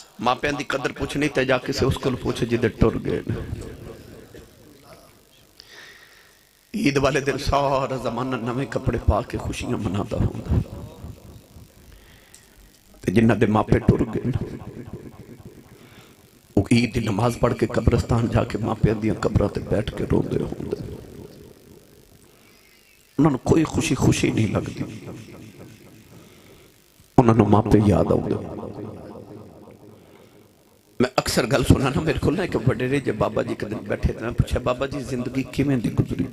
मापियां की कदर पूछनी तो जा किसी उस को पूछ जिदे टुर गए। ईद वाले दिन सारा जमाना नवे कपड़े पा के खुशियां मनाता होंदा, जिन्हों के मापे टुर गए वो ईद की नमाज पढ़ के कब्रस्तान जाके मापिया दी कब्रों से बैठ के रोंदे होंदे। उन्होंने कोई खुशी खुशी नहीं लगती, उन्होंने मापे याद आते। मैं अक्सर गल सुना ना, मेरे को ना एक वडेरे जब बाबा जी कदम बैठे थे, पूछा बाबा जी जिंदगी किवें दी गुजरी?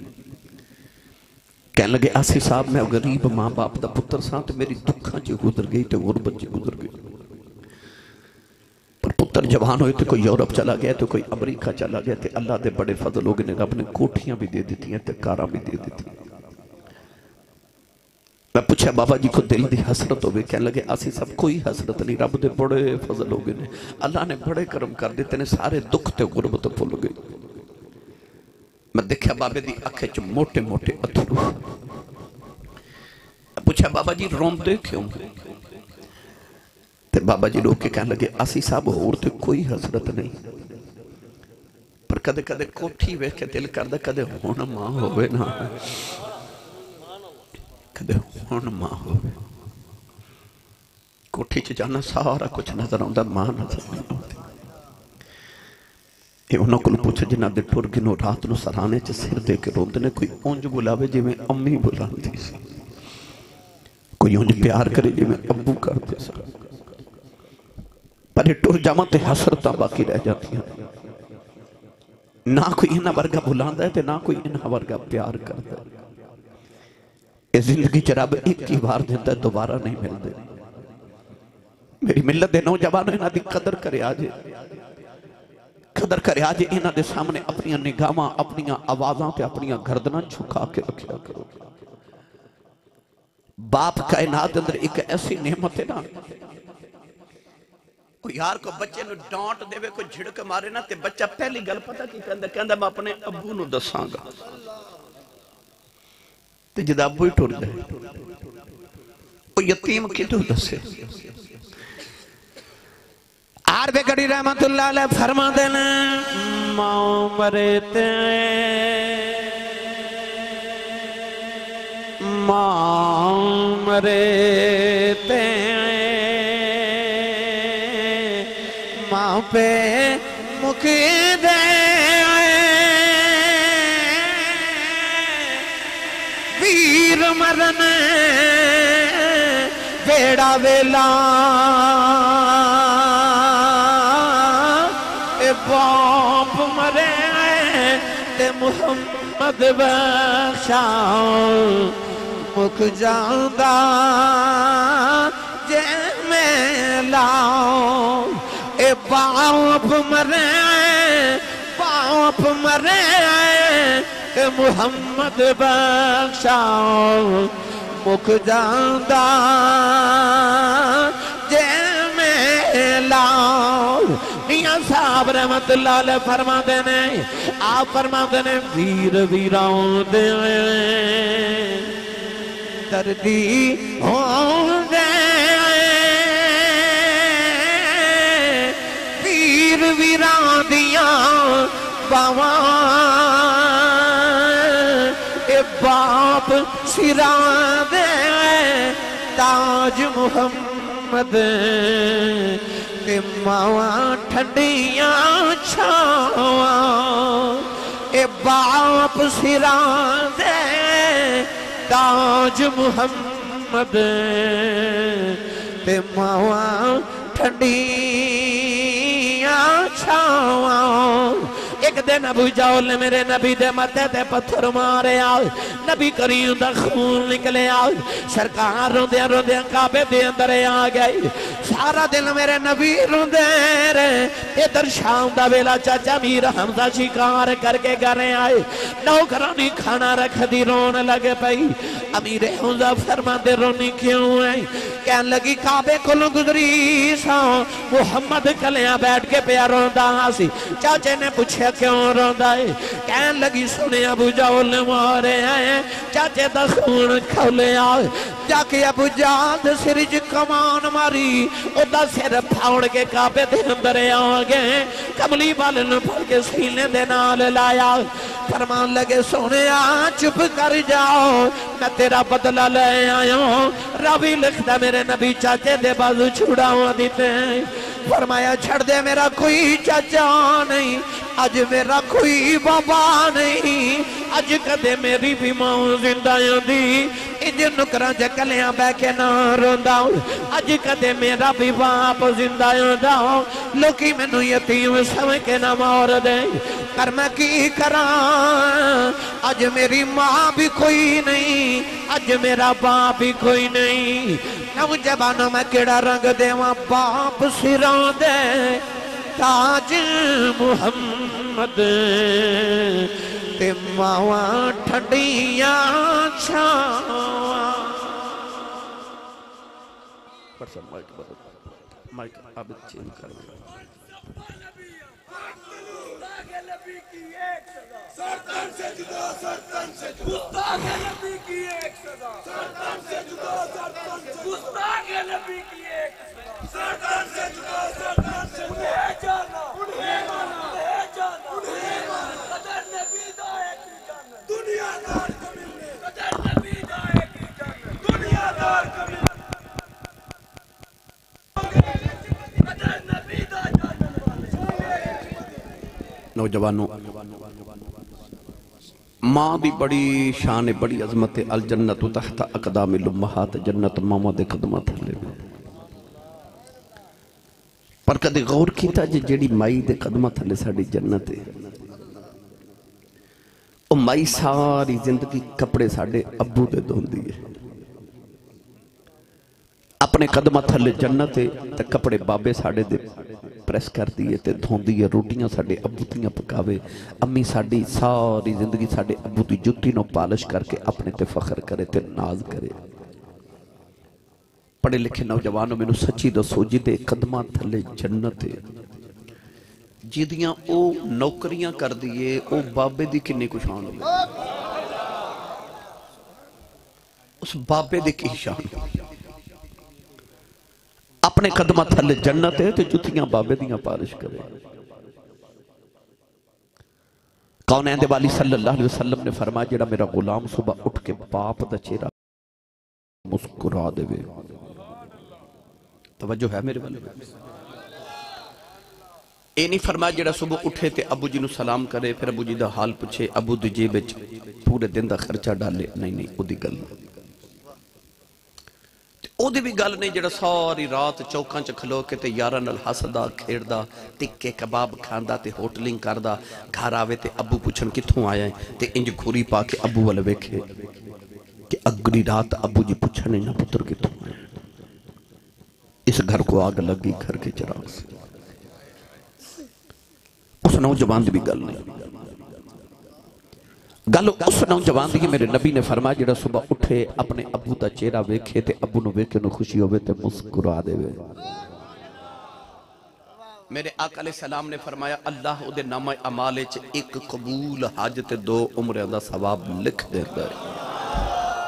कह लगे आसी साहब मैं गरीब मां बाप का पुत्र सा, तो मेरी दुखा च गुजर गई तो गुरबत च गुजर गई। पर पुत्र जवान होए तो कोई यूरोप चला गया, तो कोई अमरीका चला गया, तो अल्लाह के बड़े फजल हो गए, रब ने कोठियां भी दे दी ते कारां भी दे दी। मैं पूछा बाबा जी को दिल की हसरत हो? कह लगे आसी सब कोई हसरत नहीं, रब के बड़े फजल हो गए, अल्लाह ने बड़े करम कर दिते ने, सारे दुख ते गुरबत भुल गए। मैं देखा बाबे की अख च मोटे मोटे अथरू। पूछा बाबा जी रोंदे क्यों? ते बाबा जी रोक के कह लगे आसी साहब होर तो कोई हसरत नहीं, पर कदे कदे कोठी वेख के दिल करदा कदे हुण मां होवे ना, कदे हुण मां होवे। कोठी च जाना सारा कुछ नजर आउंदा, मां नजर नहीं आउंदी। ये उन्होंने को पूछ जिन्हों के टुर गए रात को सराहने च सिर दे के रोंदे ने, कोई उंज बुलावे जिमें अम्मी बुलाती सी, कोई उंज प्यार करे जिमें अब्बू करते स, पर टुर जावा तो हसरत बाकी रह जाती। ना कोई इन्हां वर्गा बुलांदा है, ना कोई इन्हां वर्गा प्यार करता है। इस जिंदगी च रब एक ही बार देता, दोबारा नहीं मिलते। मेरी मिलत के नौजवानों इन्हां दी कदर करे, आज कदर करे, आज इन्हां दे सामने अपनी निगाहां अपनी आवाज़ां ते अपनी गर्दनां झुका के रखा करो। बाप कायनात अंदर एक ऐसी नेमत है ना, यार को बच्चे नु डांट देवे, कोई झिड़क मारे ना, ते बच्चा पहली गल पता की कहंदा, कहंदा मैं अपने अब्बू नु दसांगा। ते जद अब्बू ही टुर जाए वो यतीम कितों दसे? आर बेगड़ी रहमतुल्लाह अलैह फरमाते ने, मां मरे ते मां मरे ते मां पे मुकी दे, वीर मरन बेड़ा वेला, बाप मरे ते मुहम्मद बख्शा मुख जांदा जे मैं लाओ। ए बाप मरे ते मुहम्मद बख्शा मुख जांदा जे मैं लाओ। साहब रहमतुल्लाह अलैह फरमाते ने, आप फरमाते ने, वीर वीरां दे दर्दी होंदे, वीर वीरां दियां बावां, ए बाप सिरां दे ताज मुहम्मद, मावा ठंडिया छावा, ए बाप सिरां दे ताज मुहम्मद, ते मावा ठंडिया छावा। एक दिन अबू जहल ने मेरे नबी दे मथे ते पत्थर मारे, नबी करीम दा खून निकले, सरकार रोंदे रोंदे काबे दे अंदर आ गई। सारा दिन मेरे नबी रोंदे रहे। इधर शाम दा वेला चाचा मीर हमजा शिकार करके घरे आए, नौकरानी खाना रख दी, रोन लगे पई। अमीर हमजा फरमाते रोनी क्यों है? कह लगी काबे कोल गुजरी सा, मुहम्मद कलिया बैठ के पिया रोंदा सी। चाचे ने पूछा क्यों रोंदा है? कह लगी सुने अबू जहल ने मारे हैं, चाचे दा खून खौलिया जाके अबू जान सिर च कमान मारी ओदा सिर फाड़ के काबे दे अंदर आ गए कमली वाले नु फड़ के सीने दे नाल लाया फरमान लगे सोने चुप कर जाओ मैं तेरा बदला ले आया रावी लिखता मेरे नबी चाचे दे बाजू छुड़ावा दिते फरमाया छड़ दे मेरा कोई चाचा नहीं अज मेरा कोई बाबा नहीं अज कदे मेरी भी मां जिंदा आंदी इंज नुकरां च कलियां बह के ना रोंदा अज कदे मेरा भी बाप जिंदा आंदा लोकी मैनू यतीम समझ के ना मार दे पर मैं की करा अज मेरी मां भी कोई नहीं अज मेरा बाप भी कोई नहीं नौजवानों में केड़ा रंग देवा बाप सिरों दे ताज मुहम्मद ते मावा ठंडिया छावा माइक अब चेंज कर सरतन से जुदा सरतन से गुस्ताख नबी की एक सजा सरतन से जुदा सरतन से गुस्ताख नबी की एक सजा सरतन से जुदा सरतन से उन्हें जाना उन्हें माना उन्हें जाना उन्हें माना कदर नबी दा एक ही जाना दुनियादार कमीने कदर नबी दा एक ही जाना दुनियादार कमीने कदर नबी दा जानने वाले नौजवानों माँ भी बड़ी शान है बड़ी अजमत है अल जन्नत तहत अकदामिल उम्महात जन्नत मामा दे कदमां थल्ले पर कदे गौर कीता जे जेड़ी माई दे कदमां थल्ले साडी जन्नत है ओ माई सारी जिंदगी कपड़े साडे अब्बू दे धोंदी है अपने कदमां थल्ले जन्नत है ते कपड़े बाबे साडे दे प्रेस करती है ते धोंदी है रोटियां साडे अब्बू दियां पकावे अम्मी साडी सारी जिंदगी साडे अब्बू दी जुत्ती नो पालिश करके अपने ते फख्र करे ते नाज करे पढ़े लिखे नौजवानों मैनू सच्ची दसो जिदे कदमां थल्ले जन्नत है जिदियां ओ नौकरियां कर दिए ओ बाबे दी किन्नी कुशान हो उस बाबे दी की शान अपने कदमां थल्ले जन्नत है तो जुत्तियां बाबे दियां पालिश करे कौन दे वाली सल्लल्लाहु अलैहि वसल्लम ने फरमाया जेड़ा मेरा गुलाम सुबह उठ के बाप दा चेहरा मुस्कुरा देवे तवज्जो है मेरे वाले ए नहीं फरमाया जेड़ा सुबह उठे ते अबू जी नु सलाम करे फिर अबू जी दा हाल पूछे अबू दी जेब विच पूरे दिन दा खर्चा डाले नहीं नहीं ओदी गल ओदी भी गल नहीं जेड़ा सारी रात चौकां च खलो के ते यारां नाल हसदा खेड़दा टिक्के कबाब खांदा ते होटलिंग करदा घर आवे ते अबू पुछन कित्थों आया है ते इंज घूरी पा के अबू वाल वेखे कि अगली रात अबू जी पुछन ना पुत्र कित्थों आया इस घर को आग लगी घर के चिराग से उस नौजवान की भी गल नहीं गल उस नौजवान की मेरे नबी ने फरमाया जेड़ा सुबह उठे अपने अबू का चेहरा वेखे ते अबू नु वेखे नु खुशी होवे ते मुस्कुरा देवे मेरे आका अलैहि सलाम ने फरमाया अल्लाह उदे नामा अमाल च एक कबूल हज ते 2 उम्र दा सवाब लिख देंदा है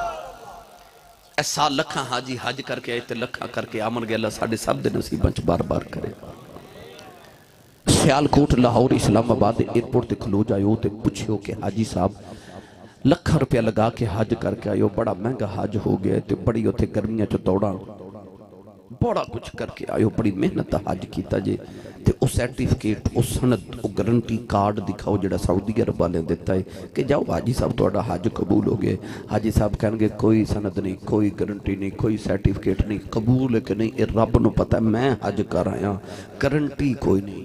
ऐसा लखा हाजी हज करके आए ते लखा करके आमन गया साडे सब दे नसीबां च बार बार करे सियालकोट लाहौर इस्लामाबाद एयरपोर्ट ते खलो जाओ तो पुछो कि हाजी साहब लखा रुपया लगा के हज करके आयो बड़ा महंगा हज हो गया तो बड़ी उत्थे गर्मियां च दौड़ा बड़ा कुछ करके आयो बड़ी मेहनत का हज किया जे ते उस सर्टिफिकेट उस सनद उस गारंटी कार्ड दिखाओ जो सऊदी अरब वाले दिता है कि जाओ हाजी साहब तुहाडा हज कबूल हो गया हाजी साहब कहेंगे कोई सनद नहीं कोई गारंटी नहीं कोई सर्टिफिकेट नहीं कबूल है कि नहीं ये रब नूं पता मैं हज कर आया गारंटी कोई नहीं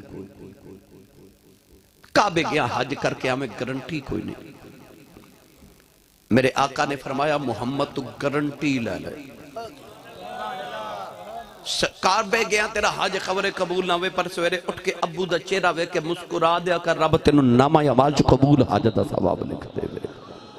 काबे गया हज करके हमें गारंटी कोई नहीं मेरे आका ने फरमाया मोहम्मद तू गारंटी ले ले काबे गया तेरा हज खबरे कबूल ना हुए पर सवेरे उठ के अब्बू दा चेहरा वेख के मुस्कुरा दिया कर रब तेनू नामा अमाल च कबूल हज दा सवाब लिख देवे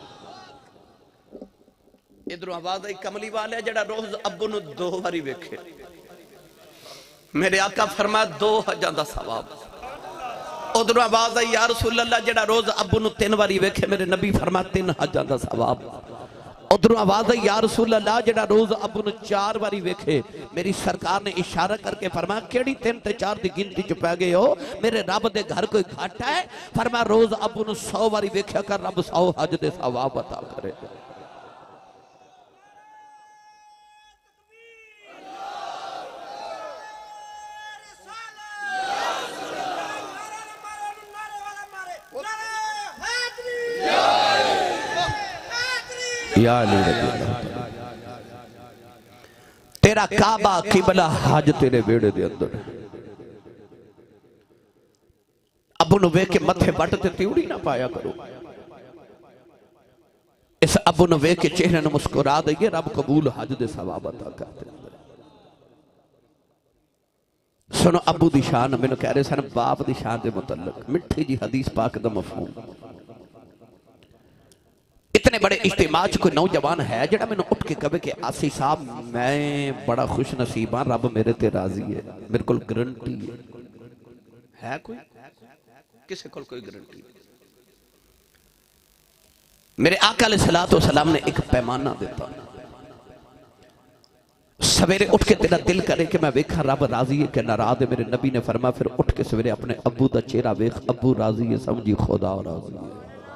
इधरों आवाज आई कमली वाले जेड़ा रोज अब्बू नु 2 बारी वेखे मेरे आका फरमाया 2 हजां दा सवाब ओ उधरों आवाज आई या रसूल अल्लाह जेड़ा रोज अब्बू नु 3 बारी वेखे मेरे नबी फरमा 3 हजां दा सवाब। उधरों आवाज आई या रसूल अल्लाह जेड़ा रोज अब्बू नु 4 बारी वेखे मेरी सरकार ने इशारा करके फरमाया केड़ी 3 ते 4 दी गिनती च पै गए हो, मेरे रब दे घर कोई घाटा है? फरमाया रोज अब्बू नु 100 बारी वेख्या कर, रब 100 हज दे सवाब अता करे। तेरा काबा किबला हज तेरे बेड़े दे अंदर। अबू नु वेख के मथे बट ते तिउड़ी ना पाया करो। इस अबू नु वेख के चेहरे नु मुस्कुरा दईए, रब कबूल हज दे सवाब अता कर दे। सुनो अबू दी शान, मैनू कह रहे सन बाप दी शान दे मुतल्लक मिठी जी हदीस पाक दा मफहूम। इतने बड़े इज्तिमा च कोई नौजवान है जेड़ा मैनू उठ के कहे कि आसी साहब मैं बड़ा खुश नसीब हाँ, रब मेरे ते राजी है, मेरे को गारंटी है कोई? किसी को कोई गारंटी? मेरे आका अलैहिस्सलातु वस्सलाम ने एक पैमाना दिता, सवेरे उठ के तेरा दिल करे कि मैं वेखा रब राजी है कि नाराज है। मेरे नबी ने फरमाया फिर उठ के सवेरे अपने अब्बू का चेहरा वेख, अब्बू राजी है समझी खुदा राजी है।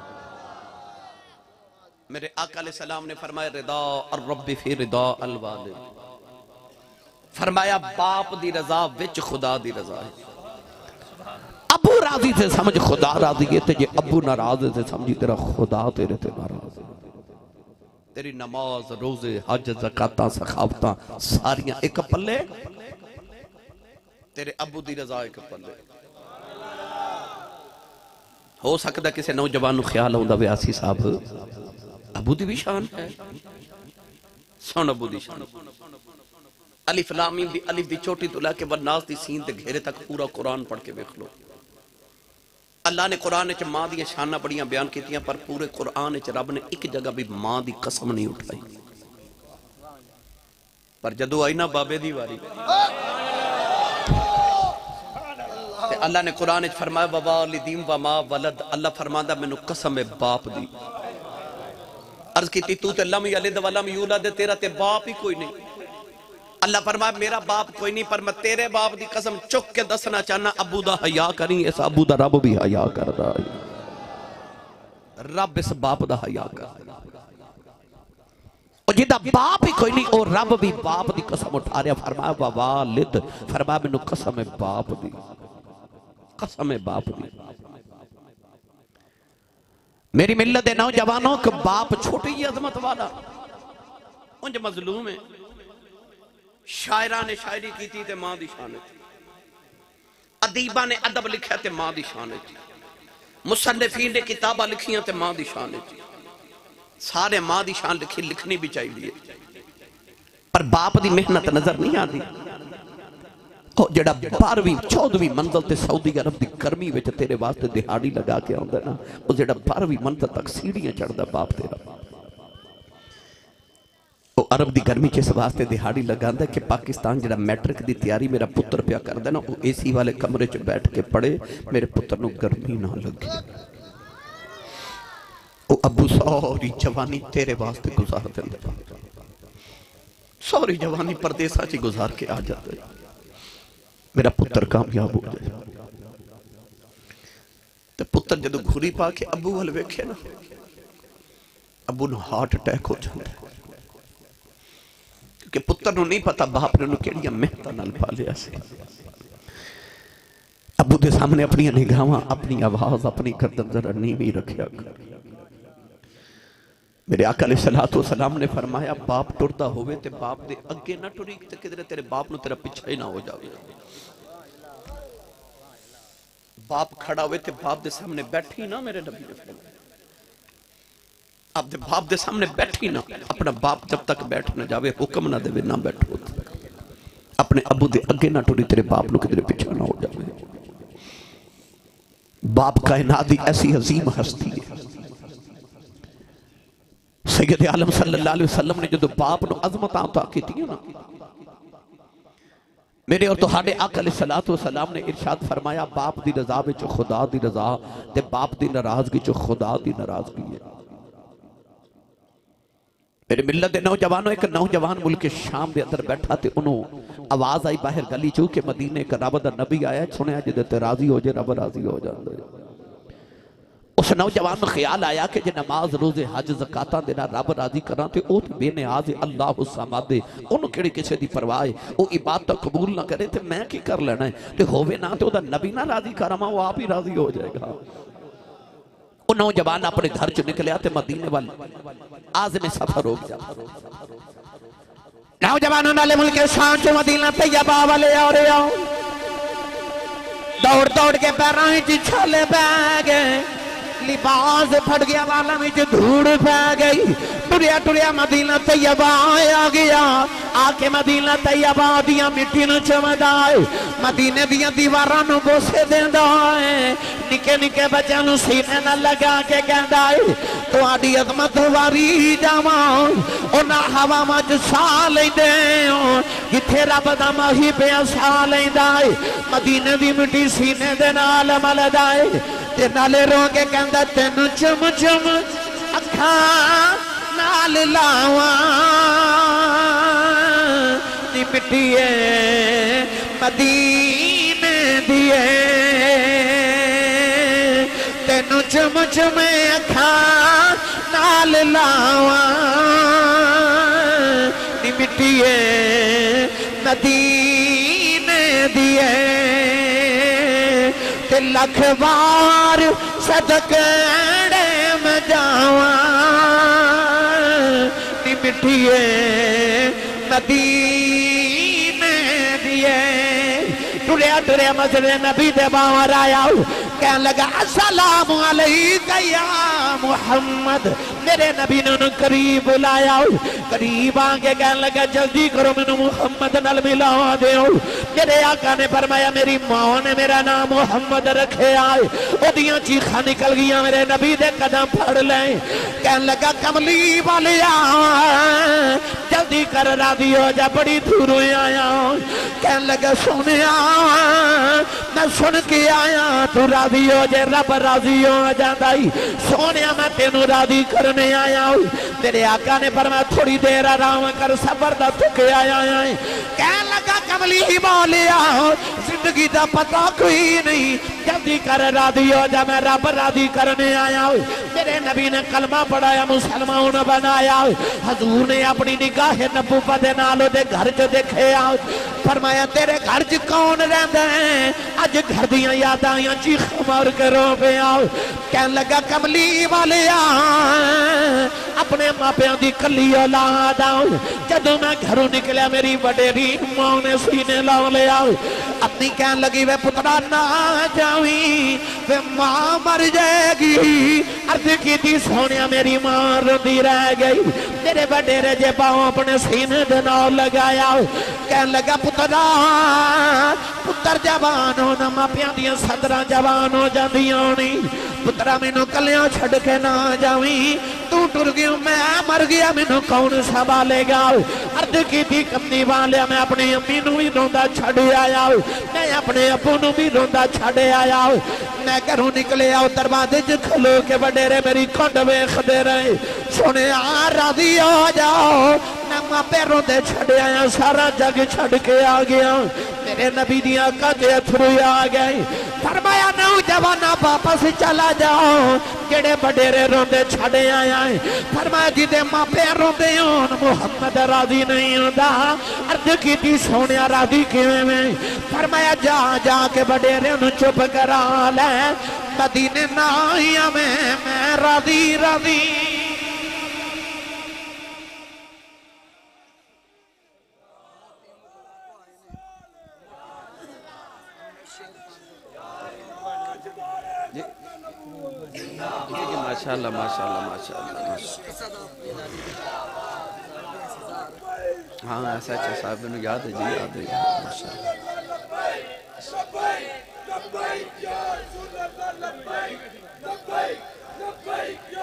मेरे आका अलैहिस्सलाम ने फरमाया रिदा और रब्बी फी रिदा अल वालिद, फरमाया बाप दी रजा विच खुदा दी रजा है। अब्बू राजी से समझ खुदा राजी है, ते जे अब्बू नाराज है समझी तेरा खुदा तेरे ते नाराज है। तेरी नमाज रोजे हज ज़कातां सखावतां सारियां एक पल्ले, तेरे अब्बू दी रजा एक पल्ले। हो सकता किसी नौजवान को ख्याल आउंदा वे आसी साहब अबू दी भी शान है। सुन अबू दी शान, अलिफ लाम मीम दी अलिफ दी चोटी तो लेके वन्नास दी सीन ते घेरे तक पूरा कुरान पढ़ के देख लो। अल्लाह ने कुरान च मां दी शाना बड़ियां बयान कीतियां, पर पूरे कुरान च रब ने एक जगह भी मां दी कसम नहीं उठाई। पर जदों आई ना बाबे दी वारी ते अल्लाह ने कुरान च फरमाया वबा लिदीम व मा वलद, अल्लाह फरमांदा मैनू कसम है बाप दी। अर्ज की तू ते लम यलिद व लम यूलद, तेरा ते बाप ही कोई नहीं। अल्लाह फरमाया मेरा बाप कोई नहीं, पर मैं तेरे बाप दी कसम चुक के दसना चाहना अबू दा हया करी, इस अबू दा रब भी हया करदा है। रब इस बाप दा हया करदा, और जिदा बाप ही कोई नहीं और रब भी बाप दी कसम उठा रहा। फरमाया वा वालिद, फरमाया मैनू कसम है बाप दी, कसम है बाप दी। मेरी मिल्लत दे नौजवानों को बाप छोटी ही अजमत वाला उंज मजलूम है। शायरा ने शायरी की थी ते मां दी शान थी, अदीबा ने अदब लिखा ते मां दी शान थी, मुसन्निफीन ने किताबा लिखियां ते मां दी शान थी। सारे मां दी शान लिखी, लिखनी भी चाहिए, पर बाप दी मेहनत नजर नहीं आती। जेड़ा 12वीं 14वीं मंजिल ते सऊदी अरब की गर्मी विच तेरे वास्ते दिहाड़ी लगा के आंदा ना, वो जेड़ा 12वीं मंजिल तक सीढ़ियां चढ़दा बाप तेरा, वो अरब की गर्मी च इस वास्ते दिहाड़ी लगांदा कि पाकिस्तान जेड़ा मैट्रिक की तैयारी मेरा पुत्र पिया करदा ना, वो एसी वाले कमरे च बैठ के पढ़े, मेरे पुत्र नूं गर्मी ना लगे। वो अबू सारी जवानी तेरे वास्ते गुजार दिंदा, सारी जवानी परदेसा च गुजार के आ जाता, मेरा पुत्र कामयाब हो जाए। तो पुत्र जदों घुरी पा के अबू वाल वेखे ना, अबू नूं हार्ट अटैक हो जाता, क्योंकि पुत्र नूं नहीं पता बाप ने उन्हें किहड़ियां मेहनतां नाल पालिया सी। अबू दे सामने अपनी निगाहां, अपनी आवाज, अपनी गर्दन जरा नीवी रखिया कर। मेरे आका अलैहिस्सलातु वस्सलाम ने फरमाया बाप टुरदा होवे ते बाप दे अगे ना टुरी, ते किधरे तेरे बाप नूं तेरा पिछा ही ना हो जावे। बाप खड़ा होवे ते बाप दे सामने बैठी ना, मेरे नबी ने फरमाया आप दे बाप दे सामने बैठी ना, अपना बाप जब तक बैठ ना जावे हुक्म ना देवे ना बैठो, अपने अबू दे अगे ना टुरी, तेरे बाप नूं किधरे पिछा ना हो जावे। बाप कायनात दी ऐसी अजीम हस्ती है। सैयद आलम सल्लल्लाहु अलैहि वसल्लम ने जो बाप नूं अज़मतां अता कीतियां ना, मेरे और तुहाडे आका अलैहिस्सलातु वस्सलाम ने इरशाद फरमाया, बाप दी रजा विच खुदा दी रजा ते बाप दी नाराजगी च खुदा दी नाराजगी है। मेरे मिलत दे नौजवानों, एक नौजवान मुल्क शाम के अंदर बैठा ते उन्होंने आवाज आई बाहर गली चू के मदीने एक रब दा नबी आया, सुनिया जिदे ते राजी हो जाए रब राजी हो जाता है। उस नौजवान को ख्याल आया कि जे नमाज रोजे हज ज़कातां दे नाल रब राजी करा तो वह तो बेनियाज है, अल्लाह समाद है, उन्होंने किहड़ी किसी की परवाह है, वो इबादत कबूल ना करे तो मैं की कर लेना है, तो होवे ना तो नबी ना राजी करावा, वो आप ही राजी हो जाएगा। वो नौजवान अपने घर च निकलिया तो मदीने वाल आज़म सफर हो गया। नौजवानों नाले मुल्क शाम च मदीना तैयबा वाले आ रहे हो, दौड़ दौड़ के पैरों में छाले पै गए, लिबास फट गया, वालों में धूड़ पै गई। टुरिया टुरिया मदीना तैयबा आ गया, आके मदीना तैयबा दिया मिट्टी नूं चुमदा है, मदीने दिया दीवारां नूं बोसे देंदा है, निके निके बच्चों नूं सीने नाल लगा के कहंदा है तुहाडी अज़मत वारी जावां, उन्हां हवावां च साह लैंदे हो जिथे रब दा माही पिया साह लैंदा है। मदीने दी मिट्टी सीने दे नाल मलदा है ते नाले रो के कहंदा तैनूं चुम चुम अखां नाल लावां नी मिट्टीए मदीने दिए, तैनूं चुम चुम अखां नाल लावां नी मिट्टीए मदीने दिए, ते लख बार सदकड़े में जावां नी मिट्टीए मदीने दिए। टुरिया टुरिया मस्जिद नबी दे बाहर आया, कहने लगा अस्सलामु अलैका या मुहम्मद, मेरे नबी ने उन्हें करीब बुलाया, करीब आके कहने लगा जल्दी करो मैनू मुहम्मद नाल मिला दो। मेरे आका ने फरमाया मेरी मां ने मेरा नाम मुहम्मद रखे आए, ओदियां चीखां निकल गई, मेरे नबी दे कदम फड़ ले, कहने लगा कमली वालिया जल्दी कर राजी हो जा, बड़ी दूरों आया। कहने लगा सुनिया मैं सुन के आया, तू राजी हो जाए रब राजी हो जाता ही, सोनिया मैं तेनू राजी करने आया। तेरे आका ने फरमाया थोड़ी देर आराम कर, सबर दा तुक आया है। कहने लगा कमली ही बोलिया जिंदगी का पता कोई नहीं, जल्दी कर राजी हो जा, मैं रब राजी करने आया। मेरे नबी ने कलमा पढ़ाया, मुसलमान बनाया। हजूर ने अपनी निगाह नबूवत नाल ओदे घर च देखे, फरमाया तेरे घर च कौन रहंदा है, अज घर दियां यादां आईयां, चीख मार के रो पिया। कहने लगा कमली वालिया अपने मापियां दी कली औलाद, जदों मैं घरों निकलिया मेरी वडेरी मां ने सीने ला लिया। अपनी कहने लगी वे पुत्रा ना जावी, वे मां मर जाएगी। अर्ज की सोनिया मेरी मां रोंदी रह गई। मेरे वडेरे जे पांव अपने सीने दे नाल लगाया। कहने लगा पुत्रा पुत्र जवान होना, मापियां दियां सदरां जवान हो जांदियां होनी, पुत्रा मैनू कलियां छड़ के ना जावी, तू टुर गया मैं मर गया मैनू कौन संभालेगा। अर्ज की कमली वालिया मैं अपनी अम्मी नू भी रोंदा छड़ आया, मैं अपने अबू नू भी रोंदा छड़ आया। मैं घरों निकले आओ, दरवाजे च खलो के वडेरे मेरी खुंड वेखदे रहे, सुने आ राजी हो जाओ, मैं मापे रोंदे छड़ आया, सारा जग छड़ के आ गया। मेरे नबी दी आंखां ते अथरू आ गए। फरमाया नौजवाना वापस चला जाओ, जेड़े वडेरे रोंदे छड़ आया है। फरमाया जिदे मापे रोंदे होन मुहम्मद राजी नहीं होंदा। अर्ज की सोनिया राजी किवें में? फरमाया जा जा के वडेरे नूं चुप करा ले, मदीने ना आया मैं राजी राजी। माशाल्लाह माशाल्लाह माशाल्लाह। हाँ ऐसा अच्छा साहब मैंने याद है जी, याद है माशाल्लाह।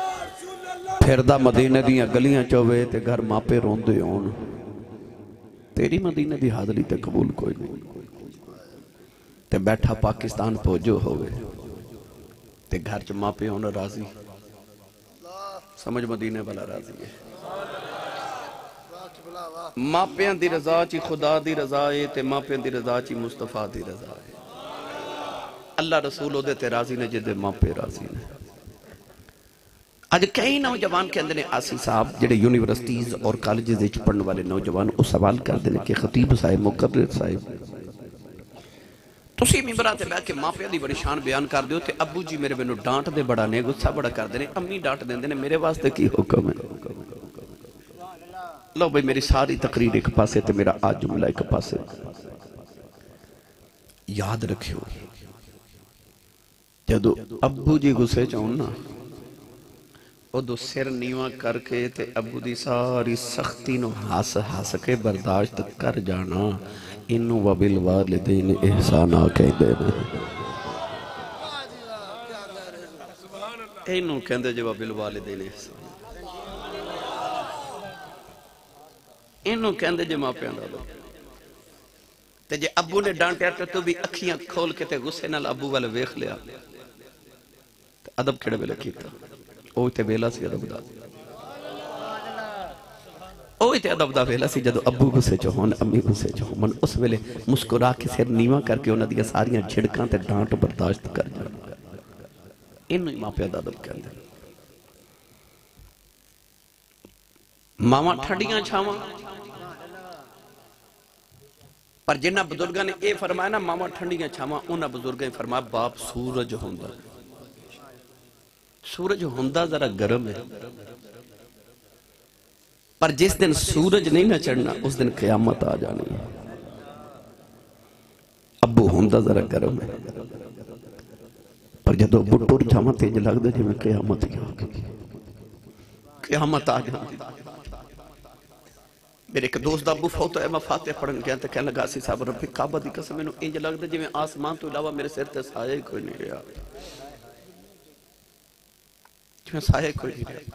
फिरदा मदीने दियां गलियां चोवे ते घर मापे रोंदे होन, तेरी मदीने की हाजरी ते कबूल कोई नहीं। ते बैठा पाकिस्तान फौजो होवे ते घर च माँ प्यो होना राजी, समझ मदीने वाला राजी है। मापियां दी रजा च खुदा दी रजा है ते मापियां दी रजा च मुस्तफा दी रजा है। अल्लाह रसूल ओदे ते राजी ने जिदे मापे राजी ने। अज कई नौजवान कहते हैं आसी साहब जेडे यूनिवर्सिटीज और कॉलेज पढ़ने वाले नौजवान वो सवाल करते हैं कि खतीब साहब मुकर्रिर साहब तुसी मिंबरां ते बैठ के मापियां दी बड़ी शान बयान कर दिओ ते अब्बू जी मेरे मैनू डांटदे बड़ा ने, गुस्सा बड़ा करते हैं, अम्मी डांट देंदे ने, मेरे वास्ते की हुक्म है? लो भाई मेरी सारी तकरीर एक पासे ते मेरा आज जुमला एक पासे। याद रखियो जदों अब्बू जी गुस्से च होण ना उदों सिर नीवा करके ते अब्बू दी सारी सख्ती नूं हस हस के बर्दाश्त कर जाना। इनू वबिल वालिदैन एहसाना कहते हैं। इनू कहंदे जे वबिल वालिदैन एहसान, इनू कहंदे जे मापियां दा अदब। ते जे अब्बू ने डांटिया तो तू भी अखियां खोल के ते गुस्से नाल अब्बू वाल वेख लिया ते अदब किहड़े वेले कीता? ओ ते वेला सी अदब दा, ओ ते अदब दा वेला सी जदों अब्बू गुस्से च होण अम्मी गुस्से च होण। उस वेले मुस्कुरा के सिर नीवा करके उन्हां दी सारियां झिड़कां ते डांट बर्दाश्त कर जाना। इनू मापियां दा अदब कहंदे। मावां ठंडियां छावां, पर जिन्हां बुजुर्गां ने यह फरमाया ना मावां ठंडियां छावां, उन्हां बुजुर्गां ने फरमाया बाप सूरज हुंदा। सूरज हुंदा जरा गर्म है, पर जिस दिन सूरज नहीं ना चढ़ना उस दिन क़यामत आ जानी है। अब्बू हुंदा जरा गर्म है, पर जदों अब्बू टुर जावां ते इंज लगदा जिवें क़यामत ही आ गई, क़यामत आ जाती। मेरे एक दोस्त का अब्बू फौत होया, मैं फातिहा पढ़न गया तो कहने लगा सी साहब रब्बी काबा दी कसम मैनूं इंज लगदा जिवें आसमान तो इलावा मेरे सिर ते साया ही कोई नहीं रहा, जिवें साया ही कोई नहीं रहा।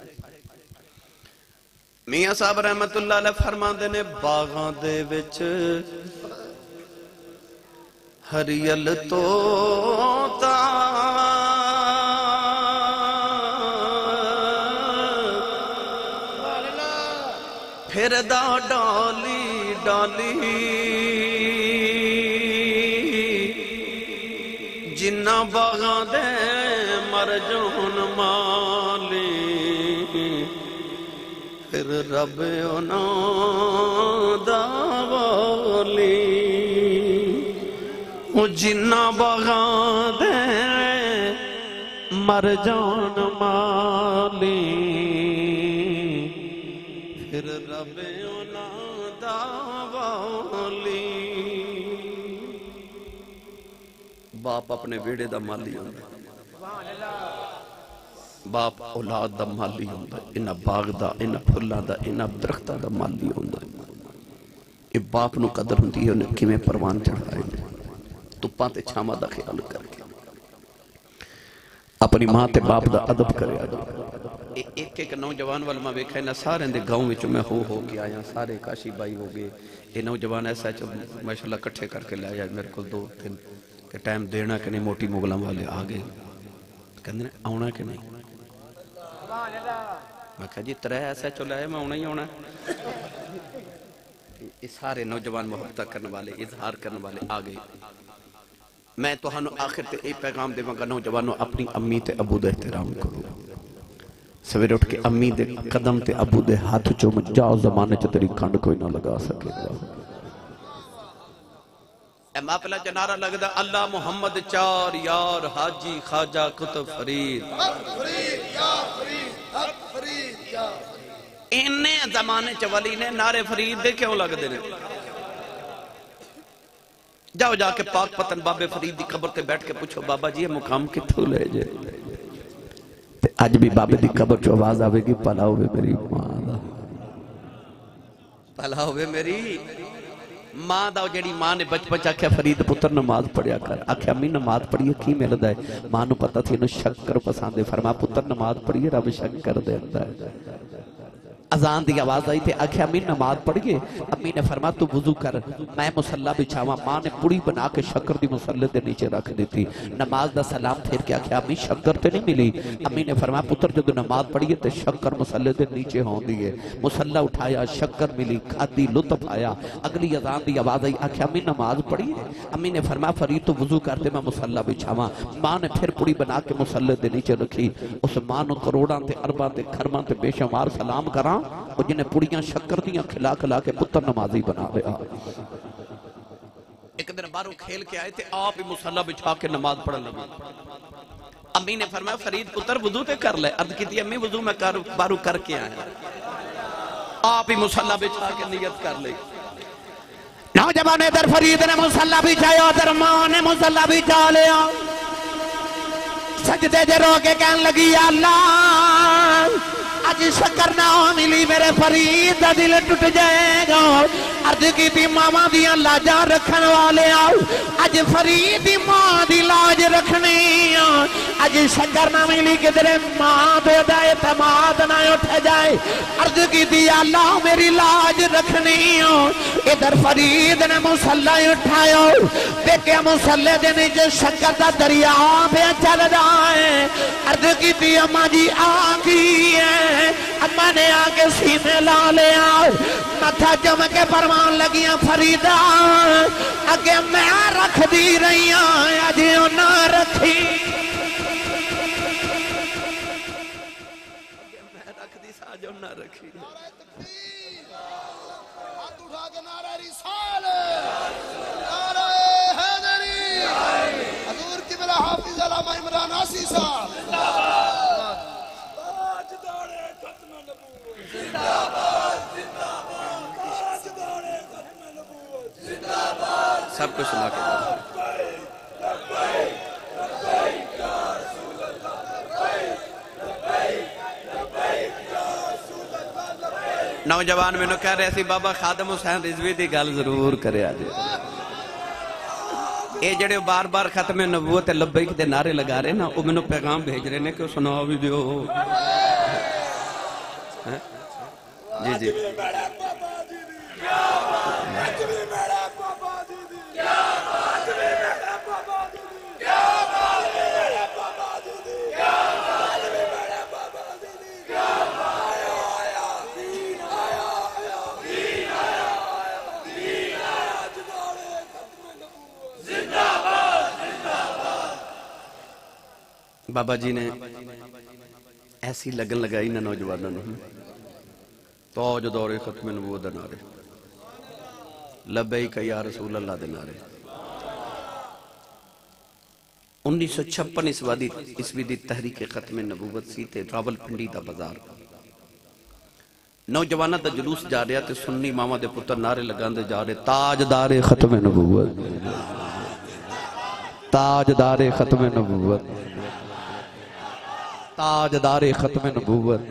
मियां साहब रहमतुल्लाह अलैह फरमांदे ने बागां दे विच हरियल तोता फिरदा डाली डाली, जिन्ना बागां दे मर जान माली, फिर रब उन्हां दा वाली। ओ जिन्ना बागां दे मर जान माली, फिर रब उन्हां दा वाली। बाप अपने वेड़े दा माली होंदा, बाप औलाद दा माली होंदा, इन्हां बाग दा, इन्हां फुल्लां दा, इन्हां दरख्तां दा माली होंदा। ये बाप नूं कदर हुंदी है उन्हें किवें परवान चढ़ाए ने, धुप्पां ते छावां दा ख्याल करके। अपनी मां ते बाप दा अदब करे। एक एक नौजवान वाल मैं वेखा इन्हां सारे दे गांव विच मैं हो के आया, सारे काशी बाई हो गए। ये नौजवान ऐसा माशाअल्लाह इकट्ठे करके लाया मेरे को 2-3 के टाइम देना कि नहीं। मोटी मुगलों वाले आ गए, कहते आना कि नहीं। मैं कहा जी 3 ऐसा लाया मैं आना ही आना। ये सारे नौजवान मोहब्बत करने वाले, इजहार करने वाले आ गए। मैं तो आखिर ते एक पैगाम देवांगा नौजवानों, अपनी अम्मी ते अबू दा एहतराम करो। सवेरे उठ के अम्मी दे कदम ते अबू दे हाथ चूम जाओ, जमाने च तेरी खंड कोई ना लगा सकेगा। माफिला च नारा लगदा अल्लाह मुहम्मद 4 यार हाजी खाजा कुतुब फरीद। इन्ने जमाने च वली ने नारे फरीद दे क्यों लगदे ने? जाओ जाके पाक पतन बाबे फरीद की कबर ते बैठ के पूछो बाबा जी ये मुकाम कित्थों ले जे। अज भी बाबे की कबर चो आवाज आवेगी भला होवे मेरी मां दा, भला होवे मेरी मां दा। जेड़ी मां ने बचपन च आख्या फरीद पुत्र नमाज पढ़िया कर, आख्या अम्मी नमाज पढ़िए की मिलदा है? मां नूं पता थी इन्हूं शक्कर पसंद है, फरमा पुत्र नमाज पढ़िए रब शक्कर देंदा है। अजान की आवाज आई थे आख्या अम्मी नमाज पढ़िए। अम्मी ने फरमा तू वुजू कर, मैं मुसल्ला बिछावा। माँ ने पुड़ी बना के शक्कर की मुसल्ले के नीचे रख दी। नमाज का सलाम फेर के आख्या अम्मी शक्कर तो नहीं मिली। अम्मी ने फरमा पुत्र जो नमाज पढ़िए तो शक्कर मुसल्ले के नीचे होती है। मुसल्ला उठाया, शक्कर मिली, खादी, लुत्फ आया। अगली अजान की आवाज आई, आख्या अम्मी नमाज पढ़िए। अम्मी ने फरमा फरीद तो वुजू करते मैं मुसल्ला बिछावा। माँ ने फिर पुड़ी बना के मुसल्ले के नीचे रखी। उस माँ को करोड़ों ते अरबां ते खरबां ते बेशुमार सलाम करा जिन्हें पुड़ियां शक्कर दियां खिला खिला के पुत्र नमाजी बना लिया। एक दिन बाहरों खेल के आए थे, आप ही मुसल्ला बिछा के नमाज पढ़ लगे। अम्मी ने फरमाया फरीद पुत्र वुजू ते कर ले। अर्ज की अम्मी वुजू मैं कर बाहरों करके आया। आप ही मुसल्ला बिछा के नियत कर ले। नौजवान इधर फरीद ने मुसल्ला बिछाया, उधर मां ने मुसल्ला बिछा लिया। सजदे जे रो के कहने लगी अल्लाह आज शक्कर ना मिली मेरे फरीद का दिल टूट जाएगा। अर्ज की थी मामा दिया लाजा रखने वाले आओ, अज फरीद दी मां दी लाज रखनी। अज शक्कर ना मिली किधरे मां दे एतमाद ना उठ जाए। अर्ज की थी अल्लाह मेरी लाज रखनी। इधर फरीद ने मुसल्ला उठाया, देखिया मुसल्ले दे नीचे शक्कर का दरिया पे चल रहा है। अर्ज की थी अम्मा जी आ गई है। अम्मा ने आके सीने ला लिया, मथा जम के फरमान लगिया फरीदा अगे मैं रख दी रही अजे ना रखी। मैं रख दी साजो ना रखी। हाथ उठा के नारा रिसालत, नारा हैदरी, हजूर की मेरा हाफिज अल्लामा इमरान आसी साहब सब कुछ सुना के नौजवान मैनू कह रहे सी बाबा खादम हुसैन रिजवी की गल जरूर करे। ये जेडे बार बार खत्म नबूवत लब्बैक दे नारे लगा रहे ना, वो मैनू पैगाम भेज रहे ने कि सुना भी दियो। जी जी बाबा जी ने ऐसी लगन लगाई ना नौजवानों ने, तौज दौरे खत्म नबूवत नारे, लब्बैक या रसूल अल्लाह दे नारे। 1956 ईस्वी दी तहरीक खत्म नबूवत सी ते रावलपिंडी दा बाजार नौजवानों का जुलूस जा रहा, सुन्नी मामा दे पुत्र नारे लगाते जा रहे, ताजदारे खत्म नबूवत, ताजदारे खत्म नबूवत, ताजदारे खत्म नबूवत।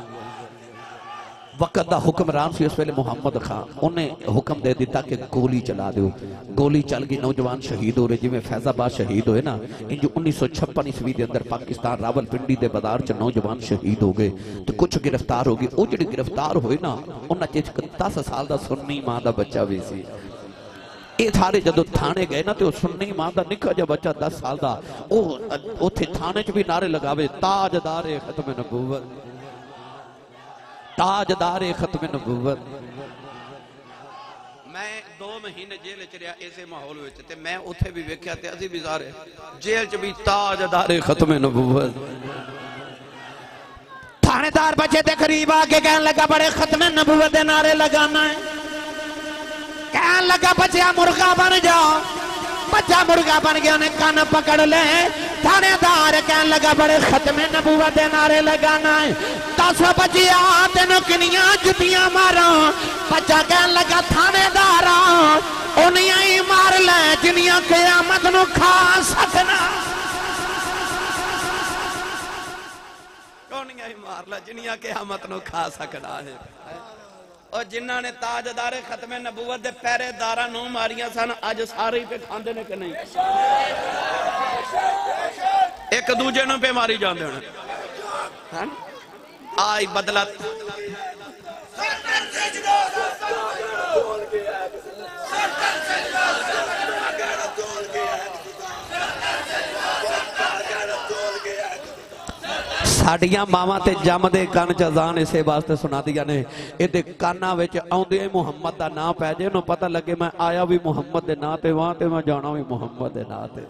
वक़्त का हुक्मरान सी उस वेले मुहम्मद खान, उन्हें हुक्म दे दिता कि गोली चला दो। गोली चल गई, नौजवान शहीद हो रहे, जिमें फैजाबाद शहीद होए ना, इंज 1956 ईस्वी के अंदर पाकिस्तान रावलपिंडी के बाजार च नौजवान शहीद हो गए। तो कुछ गिरफ्तार हो गए। वो जो गिरफ्तार होए ना, उन्होंने 10 साल का सुन्नी मां का बच्चा भी सी। ये सारे जदों थाने गए ना, तो सुन्नी मां का निक्का जिहा बच्चा 10 साल का, उथे थाने च भी नारे लगावे, ताजदारे खत्म नबूवत, ताजदारे खत्म नबूवत। मैं 2 महीने जेल च रहा इसे माहौल विच, ते मैं उथे भी वेख्या ते असी भी सारे जेल च भी ताजदारे खत्म नबूवत। थानेदार बच्चे ते करीब आके कहने लगा बड़े खत्म नबूवत दे नारे लगाना है। कहने लगा बच्चा मुर्गा बन जाओ। बच्चा मुर्गा बन गया, उन्हें कान पकड़ ले। थानेदार कहने लगा बड़े खत्म नबूवत दे नारे लगाना है। 10 बजिया तेनों किनिया जुतियां मारा। बच्चा कहने लगा थानेदार उन्हियां ही मार ले जिनियां क़यामत नूं खा सकना। उन्हियां ही मार ले जिनियां क़यामत नूं खा सकना है। और जिन्हों ने ताजदारे खत्मे नबूवत दे पहरेदारां नूं मारियां सन, अज सारे ही पे खांदे ने कि नहीं? एक दूजे नूं पे मारी जांदे होण। आई बदला साड़ियां मावां ते जमदे कन च अजान इसे वास्ते सुना दिया ने इहदे कानां विच आउंदे मुहम्मद दा नाम पै जे उन्होंने पता लगे मैं आया भी मुहम्मद दे नां ते वहां ते मैं जाना भी मुहम्मद दे नां ते।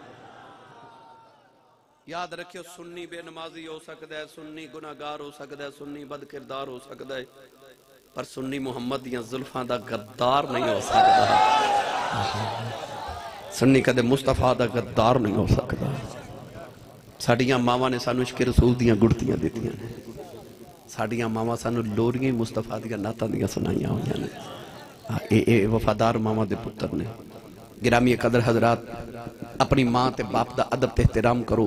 याद रखियो सुन्नी बेनमाजी हो सकता है, सुन्नी गुनाहगार हो सकता है, सुन्नी बदकिरदार हो सकता है, पर सुन्नी मुहम्मद दियां जुल्फां दा गद्दार नहीं हो सकता। सुन्नी कदे मुस्तफा दा गद्दार नहीं हो सकता। साड़ियां मावां ने सानू इश्क रसूल दियां गुड़तियां दित्तियां ने, साड़ियां मावां सानू लोरियां मुस्तफा दियां नातां दियां सुनाइयां होईयां ने। ए वफादार मावां दे पुत्तर ने। गिरामी कदर हजरात, अपनी मां ते बाप दा अदब ते एहतराम करो,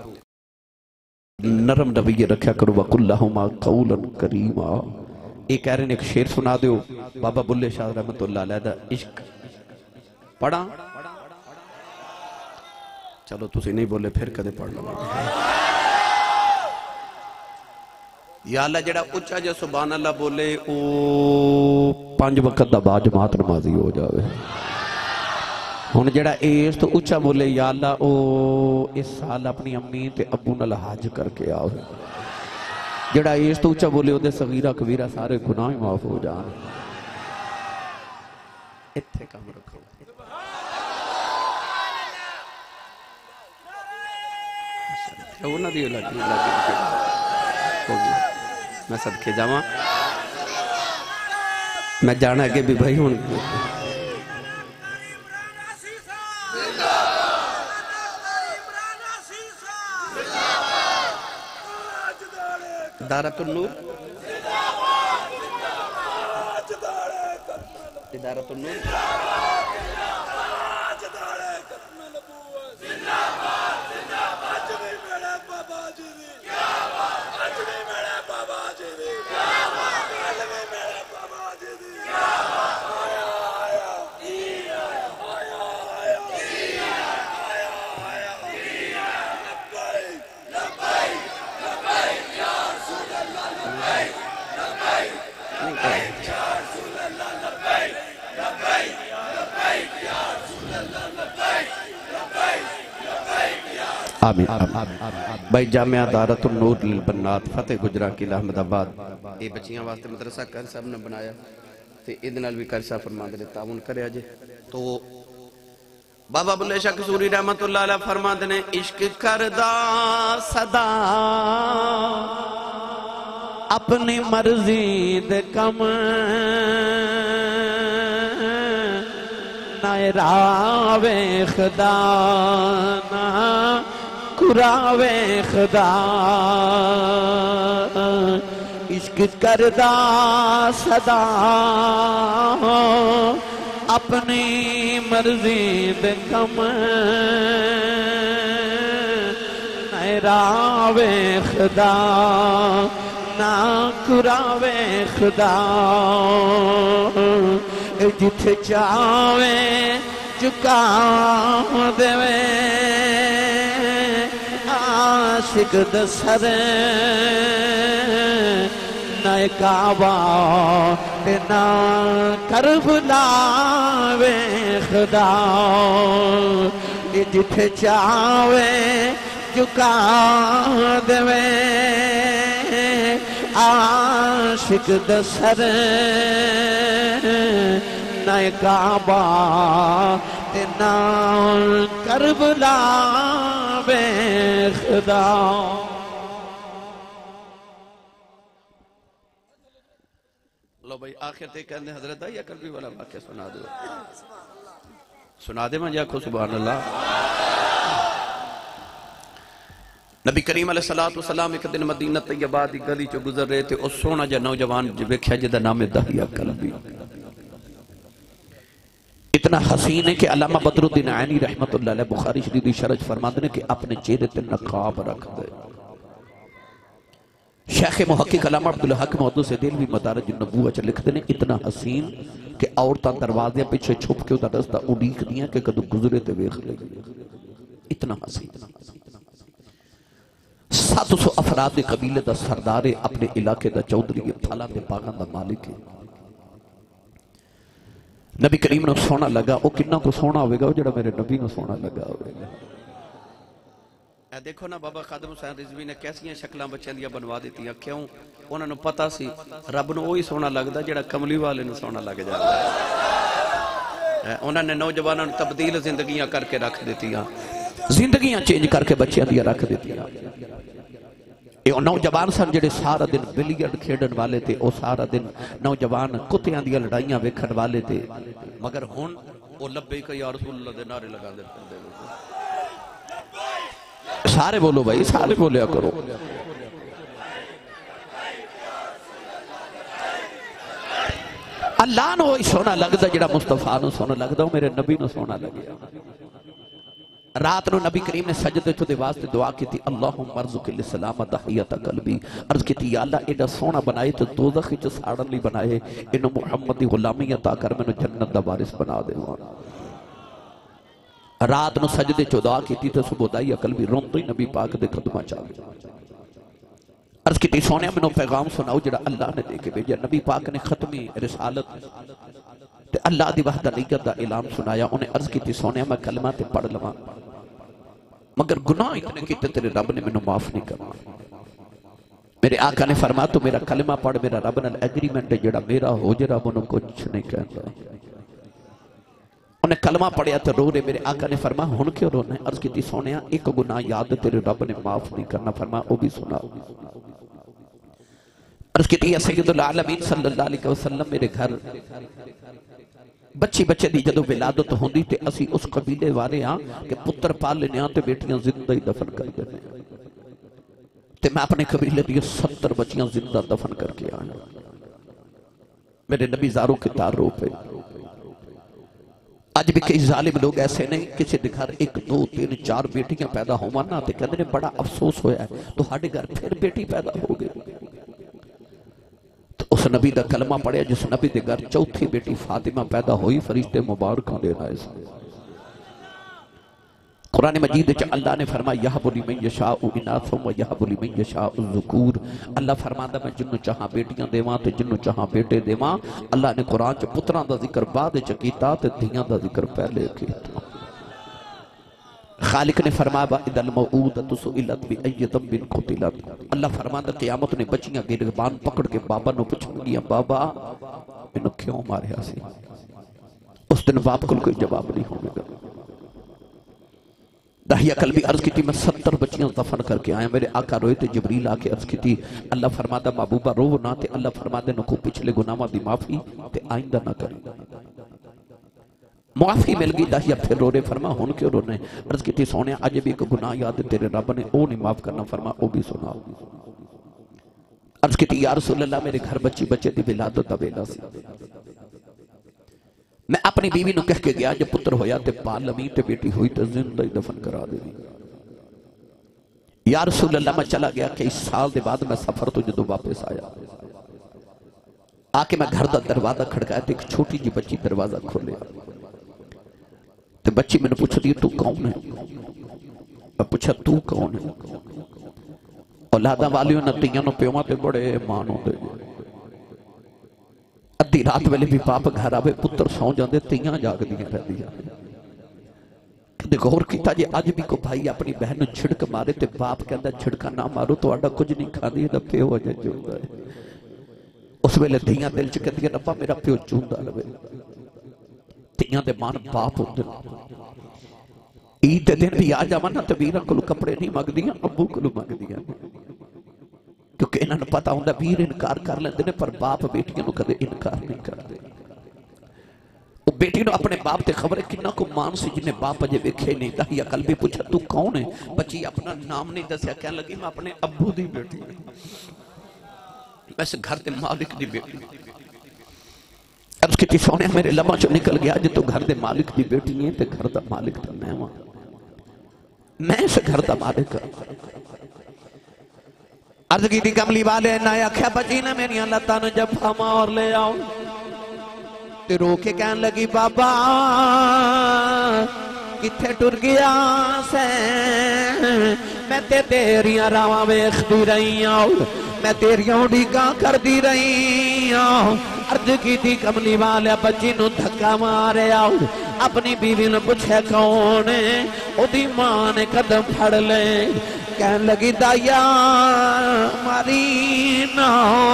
नरम रवैये रखा करो। वकुल्लहुमा कौलन करीमा। ये कह रहे ने एक शेर सुना दो बाबा बुल्ले शाह रहमतुल्लाह अलैह दा इश्क पढ़ा। चलो तुसी नहीं बोले फिर कदे पढ़ लो। या अल्लाह जेड़ा उच्चा जो सुभान अल्लाह बोले ओ 5 वक्त दा बाद जमात नमाजी हो जावे। हुण जेड़ा इस तो उच्चा बोले या अल्लाह ओ इस साल अपनी अम्मी ते अब्बू नाल हज करके आओ। जेड़ा इस तो उच्चा बोले ओदे सगीरा कबीरा सारे गुनाह माफ हो जान। इत्थे काम रखो। लगी मैं सदके जावा, मैं जाना अगे भी भाई हूं दारतुन नूर, दारतुन नूर आमीन। भाई जामिया दारतुन नूर लिल बन्नात फतेह गुजरा किला अहमदाबाद ये बच्चियां वास्ते मदरसा कर साहब ने बनाया ते इहदे नाल भी कर साहब फरमांदे ने ताउन करया जे। तो बाबा बुल्ले शाह कसूरी रहमतुल्लाह अलैह फरमांदे ने इश्क करदा सदा अपनी मर्जी दे कम ना रावे खुदा ना कुरावे खुदा। इश्क करदा सदा अपनी मर्जी दे कम रावे खुदा ना कुरावे खुदा। जिथे चावे चुका देवे आशिक दसर ना काबा ते ना करबला वे खुदा। जिथे चावे चुका देवे आशिक दसर ना काबा ते ना करबला वे खुदा। लो भाई आखिर ते कहते हजरत या कलबी वाला वाक्य सुना दो, सुना दे मैं आखो सुभान अल्लाह। नबी करीम अलैहिस्सलातु वस्सलाम एक दिन मदीना तैयबा दी गली चो गुजर रहे थे। उस सोहना जिहा नौजवान वेख्या जिहदा नाम है दहिया कलबी। इतना हसीन है कि अल्लामा बदरुद्दीन आयनी रहमतुल्लाह अलैह बुखारी शरीफ दी शरह फरमाते हैं कि अपने चेहरे ते नकाब रख दे। शेख मुहक्किक अल्लामा अब्दुल हक मौदूद से दिल भी मदारिज नबूवत च लिखते हैं इतना हसीन कि औरतां दरवाजे पीछे छुप के उहदा रास्ता उड़ीक दियां कि कदों गुजरे ते वेख ले। इतना हसीन 700 अफराद के कबीले का सरदार है, अपने इलाके का चौधरी है, फलां दे बागां दा मालिक है। नबी करीम नूं सोहना लगा, वो किन्ना को सोहना होगा जो मेरे नबी नूं सोहना लगा होगा। देखो ना बाबा खादम हुसैन रिजवी ने कैसियां शक्लां बच्चों दी बनवा दी। क्यों? उन्होंने पता सी रब नूं ओही सोहना लगदा जिहड़ा कमली वाले नूं सोहना लग जाता है। उन्होंने नौजवानों नूं तब्दील जिंदगियां करके रख दित्तियां, जिंदगियां चेंज करके बच्चों दी रख दित्तियां। ये नौजवान सन जिहड़े सारा दिन बिलियर्ड खेडन वाले थे, वो सारा दिन नौजवान कुत्तियां दी लड़ाइयां वेखण वाले थे, मगर हुण वो लब्बैक या रसूल अल्लाह दे नारे लगांदे फिरदे ने। सारे बोलो भाई, सारे बोलिया करो। अल्लाह नूं सोहना लगदा जिहड़ा मुस्तफा नूं सोहना लगदा, मेरे नबी नूं सोहना लग्या। रात नूं नबी करीम ने सजदे च दे वास्ते दुआ की थी, अल्लाहुम्मा अर्ज़ुक़िल सलामत हियत क़ल्बी। अर्ज की थी, या अल्लाह एडा सोहना बनाए तो दोज़ख विच साड़न लई बनाए, इन्हू मुहम्मद दी गुलामी अता कर, मैनू जन्नत दा वारिस बना दे। रात नूं सजदे च दुआ की थी तो सुबह दाई अकल भी रोंदे ही नबी पाक दे कदमां च आ गया। अर्ज की सोने मैनू पैगाम सुनाओ जिहड़ा अल्लाह ने दे के भेजा। नबी पाक ने खत्मी रिसालत ते अल्लाह दी वहदानियत दा ऐलान सुनाया। उन्हें अर्ज की सोने मैं कलमा ते पढ़ लवां, मगर गुनाह इतने कीते तेरे रब ने मैनू माफ नहीं करना। मेरे आका ने फरमाया तू मेरा कलमा पढ़, मेरा रब नाल एग्रीमेंट है जिहड़ा मेरा हो जे, रब नूं कुछ नहीं कहंदा। उन्हें कलमा पढ़िया तो रो रहे। मेरे आका ने फरमा हुण क्यों रोना? अर्ज की सोने एक गुनाह याद तेरे रब ने माफ नहीं करना। फरमा वो भी सुनाओ। अर्ज की सैयदुल आलमीन सल्लल्लाहु अलैहि वसल्लम मेरे घर बच्चे बच्चे दी जदों विलादत होंदी ते असी उस कबीले वाले हाँ कि पुत्र पाल लेने ते बेटियां जिंदा ही दफन कर देने। ते मैं अपने कबीले दी 70 बच्चियां जिंदा दफन करके आया। मेरे नबी ज़ारो के तार रो पे। अज भी कई जालिम लोग ऐसे नहीं, किसी के घर 1 2 3 4 बेटियां पैदा होवन ना ते कहंदे ने बड़ा अफसोस होया तुहाडे घर फिर बेटी पैदा हो गई। तो उस नबी दा कलमा पढ़िया जिस नबी के घर चौथी बेटी फातिमा पैदा हुई, फरिश्ते मुबारकां देण आए सन। कुरान मजीद च अल्लाह ने फरमाया यहबु लिमन यशाउ इनाथुम व यहबु लिमन यशाउ ज़ुकूर। अल्लाह फरमांदा मैं जिन्नू चाहां बेटियां देवां ते जिन्नू चाहां बेटे देवां। अल्लाह ने कुरान च पुत्रां दा जिक्र बाद च कीता ते धीआं दा जिक्र पहले कीता। खालिक ने फरमाया इदल मऊदतु सुइलत बि अय्यि ज़ंबिन कुतिलत। अल्लाह फरमांदा क़यामत ने बच्चियां गिरबान पकड़ के बाबा नूं पुछणगियां बाबा इन्हू क्यों मारिया सी? उस दिन बाप कोल कोई जवाब नहीं होगा। दाहिया कल भी अर्ज की थी मैं 70 बच्चियां दफन करके आया। मेरे आका रोए थे, जिब्रील आके अर्ज की थी अल्लाह फरमादा महबूबा रो ना ते अल्लाह फरमादे नको पिछले गुनाहों की माफी ते आइंदा ना करी। माफी मिल गई। दाहिया फिर रो रहे। फरमा हुण क्यों रोने? अर्ज की थी सोने अज भी एक गुनाह याद तेरे रब ने वो नहीं माफ करना। फरमा वो भी सुनाओ। अर्ज की थी या रसूल अल्लाह मेरे घर बच्ची बच्चे की विलादत दा वेला सी। मैं अपनी बीवी नूं कह के गया जो पुत्र होया ते पाल लवी ते बेटी हुई तो जिंदा ही दफन करा दे। या रसूल अल्लाह मैं चला गया। कई साल के बाद मैं सफर तो जो वापस आया आके मैं घर का दरवाजा खड़काया तो एक छोटी जी बच्ची दरवाजा खोलिया तो बच्ची मैंने पूछती तू कौन है? मैं पूछा तू कौन है? औलादा वालियों ने तियां प्यों ते बड़े मान होते। अद्धी रात वेले भी बाप घर आवे पुत्र सौ जाते तियां जागदियां रहदियां। कदे गौर किया जे अज भी कोई भाई अपनी बहन नूं छिड़क मारे तो बाप कहता छिड़का ना मारो तुहाडा कुछ नहीं खांदी इहदा प्यो अजे जिंदा है। उस वेले धीआं दिल च कहदियां रब्बा मेरा प्यो जिंदा रहे। धीआं दे मान बाप होंदे। ईद दे दिन भी आ जावन ना ते वीरां कोलों कपड़े नहीं मंगदियां, अब्बू कोलों मंगदियां, क्योंकि इन्होंने पता होंदा वीर इनकार कर लेंदे ने पर बाप बेटियां नूं कदे इनकार नहीं करते। वो बेटी नूं अपने बाप ते खबर है किन्ना को मान सी जिन्हें बाप अजे वेखे नहीं। दाहिया कल भी पूछा तू कौन है? बच्ची अपना नाम नहीं दसिया, कहने लगी मैं अपने अब्बू दी बेटी हूं, मैं इस घर के मालिक दी बेटी। अर्ज की सोने मेरे लबां चों निकल गया जो तू घर के मालिक दी बेटी है तो घर का मालिक तो मैं हां, मैं इस घर का मालिक। अर्ज की कमली वाले ना आख्या बची ने मेरिया लत्तां नूं जफा मार ले आओ ते रो के कहन लगी बाबा किथे टुर गया से? मैं ते तेरियां रावां वेखदी रही हूं, मैं तेरियां उड़ीकां करदी रही हूं। अर्ज की कमली वाले बच्ची नूं धक्का मारे आओ। अपनी बीवी ने पूछा कौन है, ओदी मां ने कदम फड़ ले, कह लगी दाया मारी ना,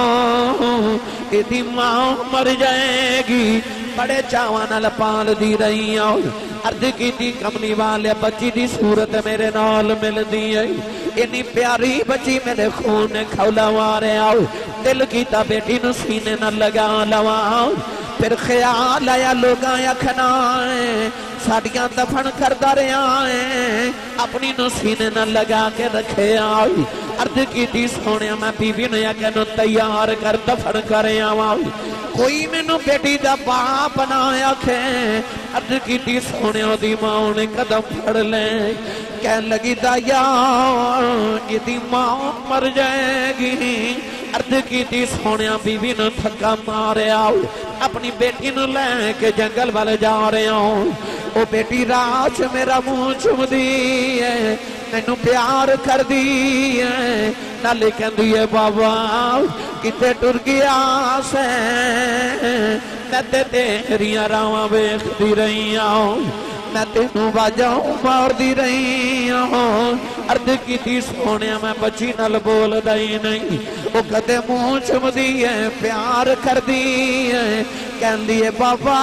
एदी मां मर जाएगी। बड़े चावां नाल पाल दी रही अर्ज की कमली वाले बच्ची दी सूरत मेरे नाल मिलदी है, इन्नी प्यारी बच्ची मेरे खून ने खौला मारे आओ, दिल कीता बेटी नू सीने न लगा लवा। फिर ख्याल आया लोगां आखना साडियां दफन करदा रहा है, अपनी नू सीने न लगा के रखे आओ। अर्ज की सोने मैं बीवी ने आख्या तैयार कर दफन कर आवा, कोई मैनू बेटी दा बाप ना आखे। अर्ज की सोने दी मां ने कदम फड़ ले, कह लगी दाया इदी मां मर जाएगी। अर्ज की सोने बीवी ने थक्का मारिया, अपनी बेटी नू लैके जंगल वाले जा रहे हो। ओ बेटी रात मेरा मुंह चुमदी है, मैनू प्यार कर दी है, नाले कहंदी है बाबा किते टुर गया से, मैं तेरिया रावां वेखदी रही हूं, मैं तेनू बाजा मारदी रही हूं। अर्ज की सोने मैं बच्ची नाल बोलदा ही नहीं, वो कदे मुंह चुमदी है, प्यार करदी है, कहंदी है बाबा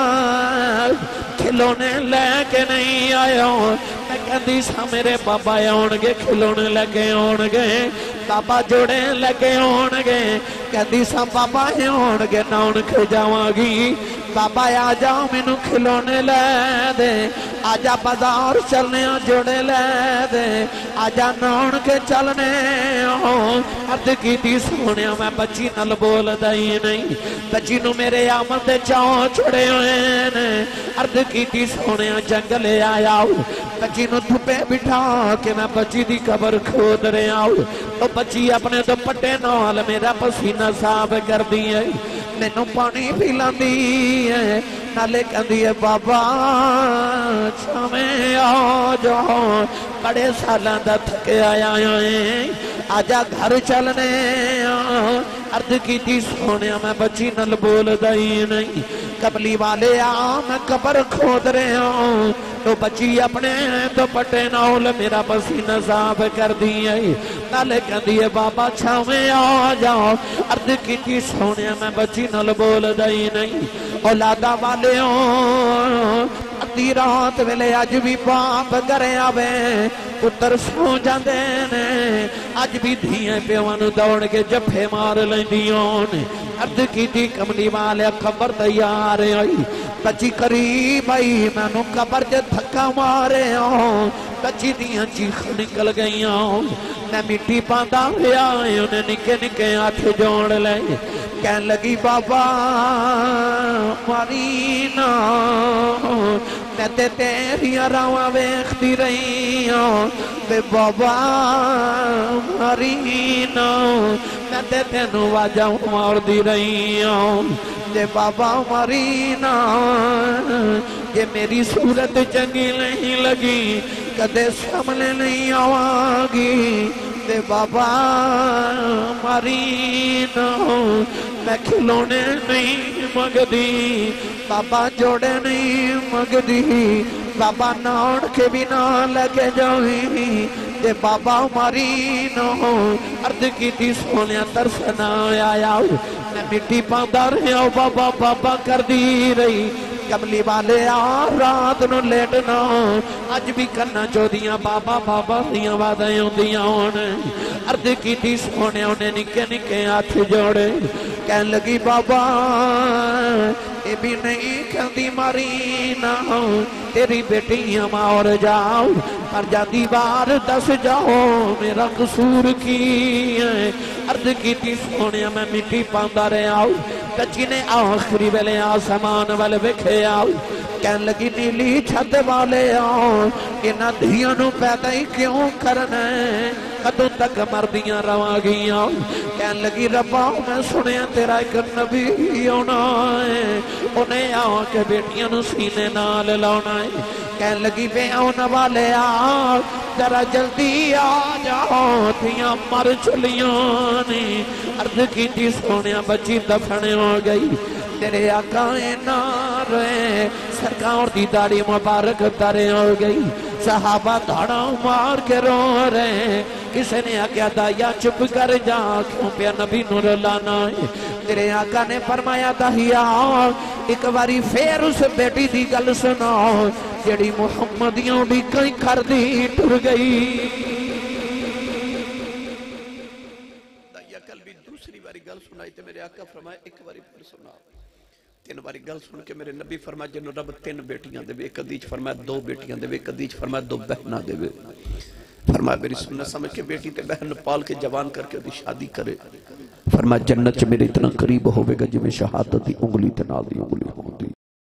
खिलौने लैके नहीं आया। मैं कहती सा मेरे बाबा आउणगे खिलौने लैके आउणगे, बाबा जोड़े लैके आउणगे, कहती सा बाबा आउणगे नाउणक जावांगी, बाबा आ जाओ मैनू खिलौने लै दे, आजा बाजार चलने जोड़े लै दे, आजा नाउण के चलने। अर्ज की सोने मैं बच्ची नाल बोलदा ही नहीं, बच्ची नू मेरे आमद दे चाव छुड़े हुए ने। अर्ज की सोने जंगल आया, बच्ची नू धुप्पे बिठा के मैं बच्ची दी कबर खोद रहा, तो बच्ची अपने दुपट्टे नाल मेरा पसीना साफ कर दी है, मैनू पानी पिलांदी है, नाले कहंदी है बाबा छावें आ जाओ, बड़े सालां दा थके आया है, आजा घर चलने। अर्ज की सोने मैं बच्ची नल बोलदा ही नहीं, कबली वाले आ मैं कबर खोद रहा हूं, तो बच्ची अपने दुपट्टे नाल मेरा पसीना साफ कर दी है, नाले कहंदी है बाबा छावें आ जाओ। अर्ज की सोने मैं बच्ची नल बोलदा ही नहीं, औलादा वाले अद्धी रात वेले अज भी बाप घरे आवे, पुत्र सो जाते ने, अज भी धियां प्यों नू दौड़ के जफे मार लैंदियां ने। अर्ज की कमली वाले खबर तैयार आई, बच्ची करीब आई, मैनू कबर च धक्का मारे, बच्ची दियां चीख निकल गई, मैं मिट्टी पांदा होया उन्हें निके निके हाथ जोड़ ले, कह लगी बाबा मारी ना, मैं ते तेरिया रावां वेखदी रही हूं, बे बाबा मारी ना, मैं ते तेनू वाजा मारदी रही हूं, जे बाबा मारी ना, जे मेरी सूरत चंगी नहीं लगी कदे सामने नहीं आवांगी, दे बाबा मारी ना, मैं खिलौने नहीं मंगदी, बाबा जोड़े नहीं मंगदी, बाबा नाउण के बिना लगे जावी, दे बाबा मारी ना। अर्ज की सोने तरस ना आया, मैं मिट्टी पांदा रहा, बाबा बाबा कर दी रही, कमली वाले आ रात नू लेटना, अज भी कन्ना चोदियां बाबा बाबा दियां वादां आउंदियां होण। अर्ज की सोने उन्हें निके निके हाथ जोड़े, कह लगी बाबा ये भी नहीं कहती मारी ना, तेरी बेटियां मार जाओ, पर जाती बार दस जाओ मेरा कसूर की है। अर्ज की सोने मैं मिट्टी पांदा रहा, बच्ची ने आखिरी वेले आसमान वाल वेखे आओ, कह लगी नीली छत वाले आओ, इन्हां धियां नू पैदा ही क्यों करना, कदों तक मरदियां रवांगियां। कह लगी रब्बा मैं सुनिया तेरा एक नबी आना है, उन्हें आके बेटियां नू सीने नाल लाना है। कह लगी वे आने वाले आ जरा जल्दी आ जाओ, धियां मर चलियां ने। अर्ज की सोनिया बच्ची दफन हो गई, तेरे आका ना रोए सरकार दी दाढ़ी मुबारक तारे हो गई सहाबा धाड़ा मार के रो रहे किसी ने आख्या दाहिया चुप कर जा क्यों पे नबी नूर लाना है तेरे आका ने फरमाया दाहिया एक बारी फिर उस बेटी दी गल सुना जेड़ी मुहम्मदियों दी कई कर दी टुर गई दाहिया कल भी दूसरी बारी गल सुनाई ते मेरे आका फरमाया एक बारी फिर सुना तीन बारी गल सुन के मेरे नबी फरमाया जिन्हों रब तीन बेटियां देवे एक हदीस फरमाया दो बेटियां देवे एक हदीस फरमाया दो बहना देवे फरमाया मेरी सुन्नत समझ के बेटी ते बहन पाल के जवान करके उसकी शादी करे फरमाया जन्नत च मेरे इतना करीब होवेगा जिवें शहादत दी उंगली ते नाल दी उंगली होंदी